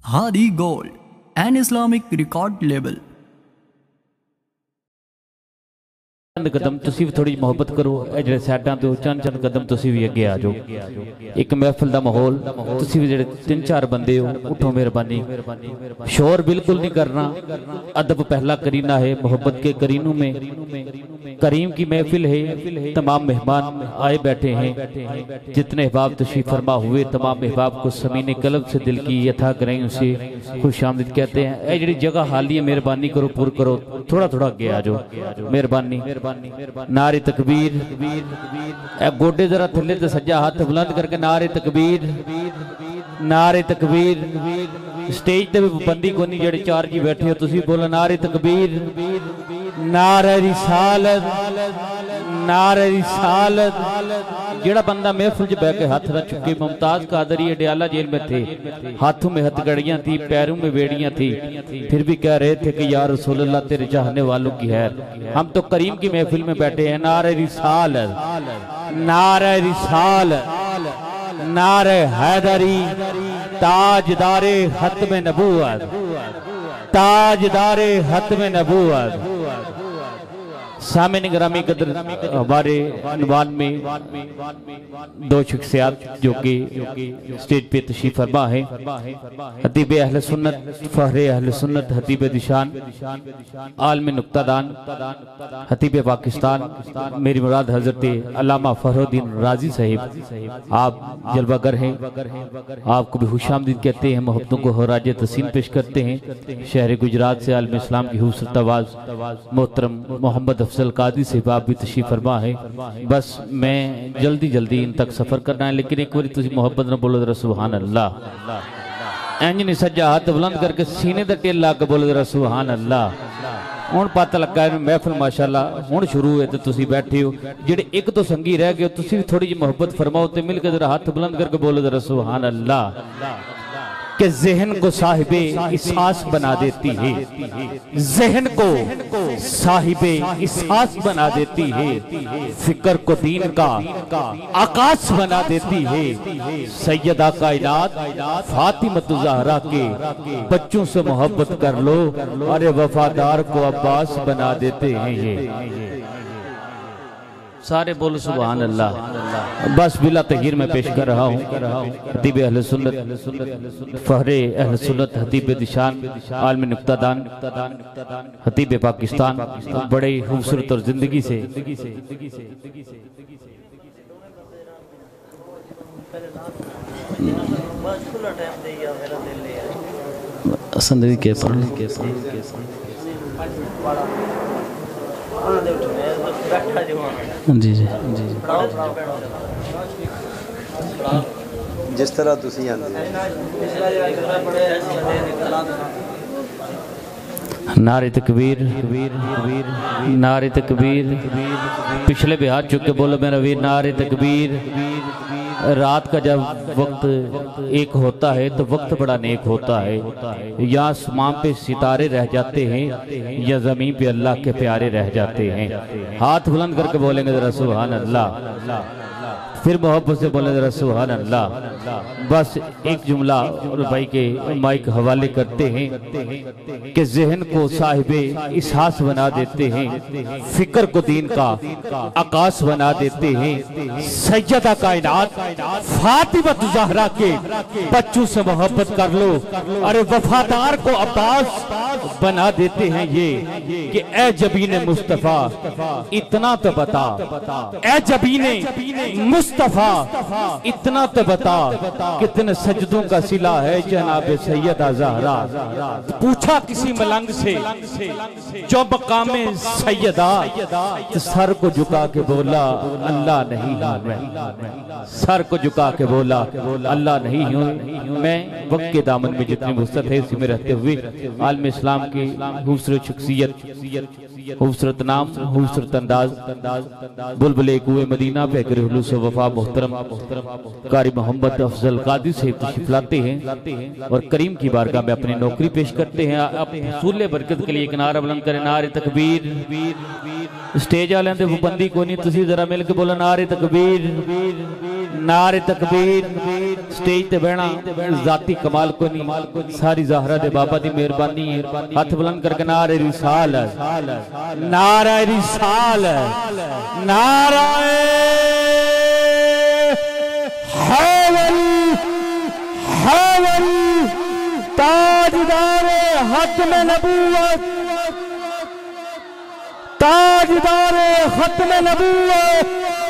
Hadi Gold, an Islamic record label. चंद कदम तुसी भी थोड़ी मोहब्बत करो जेडे साइडां ते चंद चंद कदम तुसी भी अगे आ जाओ। एक महफिल दा माहौल तुसी भी जेडे तीन चार बंदे हो उठो मेहरबानी। शोर बिल्कुल नहीं करना, अदब पहला करीना है। मोहब्बत के करीनों में करीम की महफिल है। तमाम मेहमान आए बैठे हैं। जितने अहबाब तशरीफ फरमा हुए तमाम अहबाब को समीने कल्ब से दिल की यथा करें उसे खुश आमदीद कहते हैं। ए जेडी जगह खाली है मेहरबानी करो पुर करो, थोड़ा थोड़ा अगे आ जाओ मेहरबानी। नारे तकबीर, गोडे जरा थले ते सज्जा हाथ बुलंद करके नारे तकबीर, नारे तकबीर। स्टेज ते भी पाबंदी कोई नहीं, जेडे चार जी बैठे हो तुसी बोलो नारे तकबीर, नारे रिसालत, नारे रिसालत। जेड़ा बंदा महफिल च बैठ के हाथ रख चुके, मुमताज कादरी अडयाला जेल में थे, हाथों में हथकड़ियां थी, पैरों में बेड़ियां थी, फिर भी कह रहे थे कि या रसूल अल्लाह तेरे चाहने वालों की है। हम तो करीम की महफिल में बैठे हैं। नारे रिसालत, नारे रिसालत, नारे हैदरी, ताजदारे खत्म नबूवत, ताजदारे खत्म नबूवत। सामने ग्रामी कदर हमारे अनवान में दो शख्सियात जो कि स्टेज पे तशरीफ फरमा है। हतीब अहले सुन्नत, फहरे अहले सुन्नत, हतीब दिशान, आलम नुक्तादान, हतीब पाकिस्तान, मेरी मुराद हजरत अल्लामा फखरुद्दीन राजी साहिब। आप जलवागर हैं, आपको भी खुशामदीद कहते हैं, मोहब्बतों को हराज तस्सीम पेश करते हैं। शहर गुजरात से आलम इस्लाम की खूबसूरत आवाज़ मोहतरम मोहम्मद अफजल कादी से आप भी तशरीफ फरमा है। बस मैं जल्दी जल्दी इन तक सफर करना है, लेकिन एक बार तुम मोहब्बत न बोलो जरा सुभान अल्लाह। इंज नहीं सज्जा हाथ बुलंद करके सीने दा टेल ला के बोलो जरा सुभान अल्लाह। हुण पता लगा है महफिल माशाअल्लाह हुण शुरू है, तो तुसी बैठे हो जेडे एक तो संगी रह गए, तुसी भी थोड़ी जी मोहब्बत फरमाओ ते मिल के जरा हाथ बुलंद करके बोलो जरा सुभान अल्लाह। कि ज़हन को साहिबे इसास बना देती है, ज़हन को साहिबे इसास बना देती है, फिक्र को दीन का आकाश बना देती है। सैयदा कायनात फातिमत ज़हरा के बच्चों से मोहब्बत कर लो, अरे वफादार को अब्बास बना देते हैं ये। सारे बोलो सुभान अल्लाह। बस बिला तगीर में पेश कर रहा हूँ हतीब अहले सुन्नत, फहरे अहले सुन्नत, हतीब दिशान, आलम नुक्तादान, हतीब पाकिस्तान, बड़े खूबसूरत और जिंदगी से संदगी के जी जी जी जिस तरह तुसी आंदे नारे तकबीर, नारे तकबीर। पिछले भी हाथ चुके बोलो मेरा वीर नारे तकबीर। रात का जब वक्त एक होता है तो वक्त बड़ा नेक होता है। या आसमान पे सितारे रह जाते हैं या जमीन पे अल्लाह के प्यारे रह जाते हैं। हाथ बुलंद करके बोलेंगे जरा सुभान अल्लाह, फिर मोहब्बत से बोले जरा सुभान अल्लाह। बस एक जुमला और भाई के माइक हवाले करते हैं कि ज़हन को साहिबे इसास बना देते हैं, फिक्र को दीन का आकाश बना देते हैं। सैयदा कायनात फातिमत ज़हरा के बच्चों से मोहब्बत कर लो, अरे वफादार को अब्बास बना देते हैं ये। कि ए जबीने मुस्तफा इतना तो बता, ए जबीने मुस्तफा इतना तो बता, कितने सजदों का सिला है जनाब सैयदा ज़हरा। पूछा किसी मलंग से जो मकामे सैयदा, तो सर को झुका के बोला अल्लाह नहीं हूं मैं। सर को झुका के बोला अल्लाह नहीं हूं मैं। वक्त के दामन में जितनी वसअत है इसी में रहते हुए आलम इस्लाम की खूबसूरत शख्सियत, खूबसूरत नाम, खूबसूरत अंदाज, बुलबुले कुए मदीना पे हुलूस वफा मोहतरम कारी मोहम्मद अफजल कादी से तशरीफ लाते हैं और करीम की बारगाह में अपनी नौकरी पेश करते हैं। आप हुसूल बरकत के लिए एक नारा बुलंद करें, नारे तकबीर। स्टेज वाले पाबंदी कोई नहीं, तुसी जरा मिल के बोलो नारे तकबीर। نعرے تکبیر سٹیج تے بہنا ذاتی کمال کو نہیں ساری زہرہ دے بابا دی مہربانی ہے ہاتھ بلند کر کے نعرہ رسال ہے نعرہ رسال ہے نعرہ حیول حیول تاجدار ختم نبوت تاجدار ختم نبوت